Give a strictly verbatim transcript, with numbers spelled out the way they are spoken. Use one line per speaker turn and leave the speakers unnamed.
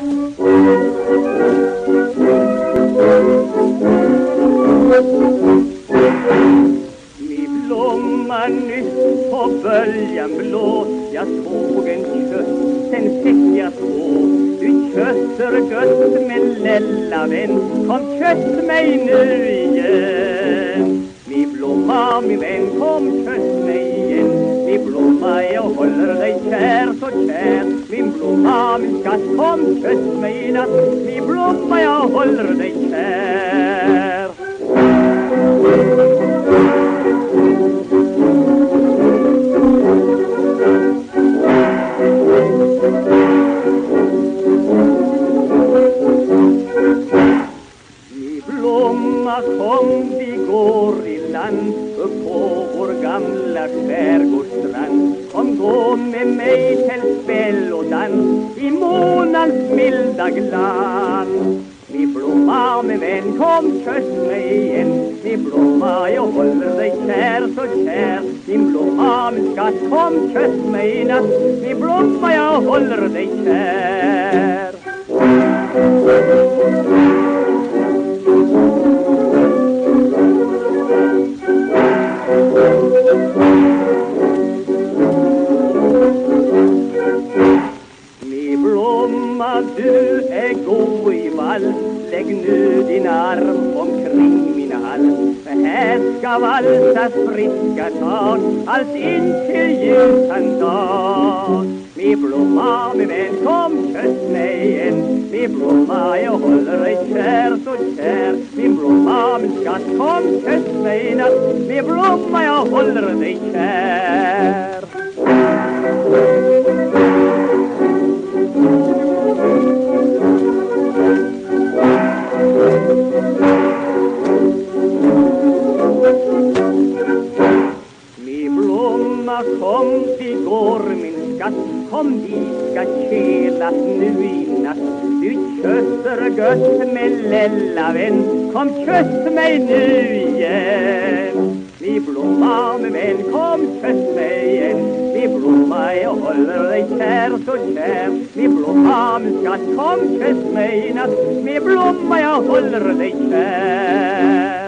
Ni blommar nyss på böljan blå. Jag såg en kött, sen fick jag två. Du kötter gött med lilla vän. Kom kött mig nu igen. Ni blomma min vän, kom kött mig igen. Ni blomma, jag håller dig kär så kär. Min blomma, min skatt, kom kött mig i natt. Ni blomma, jag håller dig kär. Ni blomma, kom, vi går i land upp på vår gamla skärgårdsstrand. Kom, gå med mig till spel och dans i månans milda glans. Ni blomma med vän, kom kött mig igen. Ni blomma, jag håller dig kär så kär. Min blomma, min skatt, kom kött mig i natt. Ni blomma, jag håller dig kär. Ni blomma, du är god i vall. Lägg nu din arm omkring min hals. För här ska valsas friska tag allt in till ljusan dag. Ni blomma med vän, kom kött mig igen. Ni blomma, jag håller dig kär så kär. Min blomma, min skatt, kom kött mig i natt. Ni blomma, jag håller dig kär. Ni blomma, kom, vi går min skatt. Kom, vi ska kelas nu i natt. Du kötter gött med lilla vän. Kom, kött mig nu igen. Ni blomma med vän, kom, kött mig igen. Ni blomma, jag håller dig kär så kär. Ni blomma, min skatt, kom, kött mig i natt. Ni blomma, jag håller dig kär.